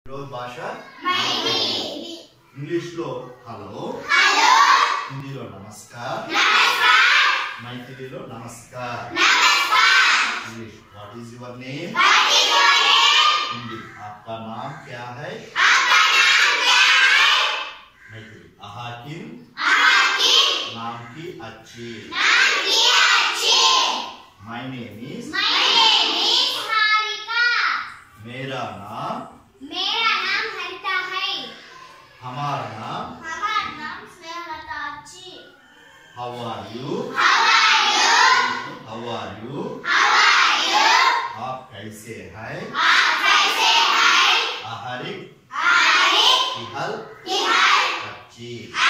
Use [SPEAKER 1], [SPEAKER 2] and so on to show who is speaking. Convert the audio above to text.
[SPEAKER 1] భాష ఇంగ్లీష్ లో హలో, హిందీలో నమస్కార్, మైథిలీలో నమస్కార్. English what is your name, Hindi आपका नाम क्या है, मैथिली आहाकिन नाम की अच्छी, माय नेम इज मेरा नाम
[SPEAKER 2] हरिता है,
[SPEAKER 1] हमारा नाम
[SPEAKER 2] स्नेहलता अच्छी,
[SPEAKER 1] हाउ आर यू, आप कैसे हैं, आहरिक अच्छी.